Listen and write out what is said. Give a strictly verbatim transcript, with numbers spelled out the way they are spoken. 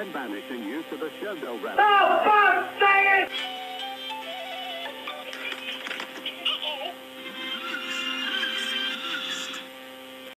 then banishing you to the Shodo Relic. Oh, fuck!